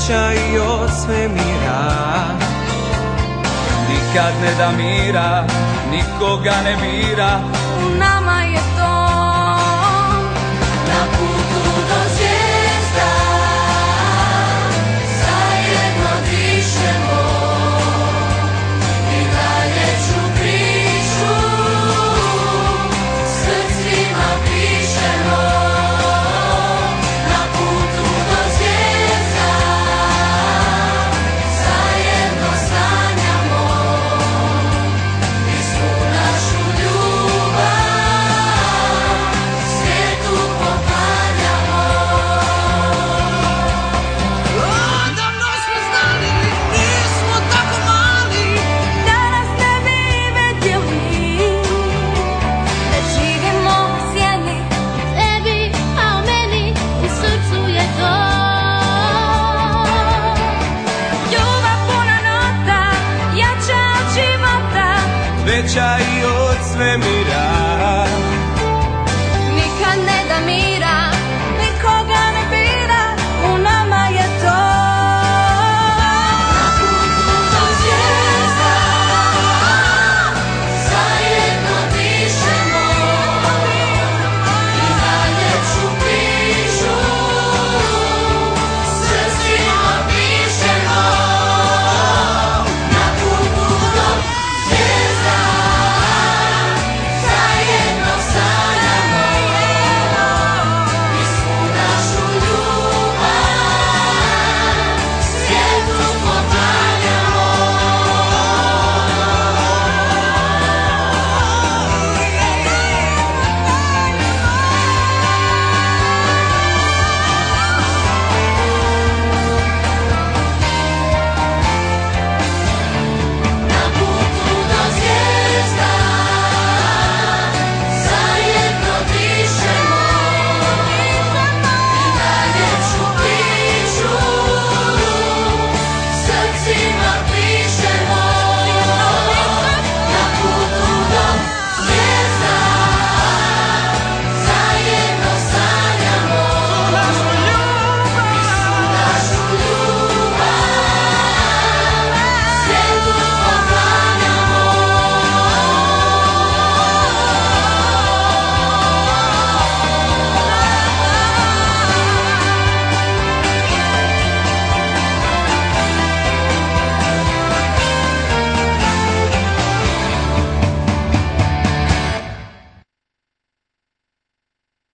veća i od svemira. Nikad ne da mira, nikoga ne bira. U nama je to na putu do zvijezda, zajedno dišemo i najljepšu priču srcima pišemo. Na putu do zvijezda zajedno sanjamo i svu našu ljubav svijetu poklanjamo. Odavno smo znali, nismo tako mali, da nas ne bi vidjeli, da živimo u sjeni, tebi, a u meni u srcu je to ljubav puna nota, jača od života, Veća i od svemira.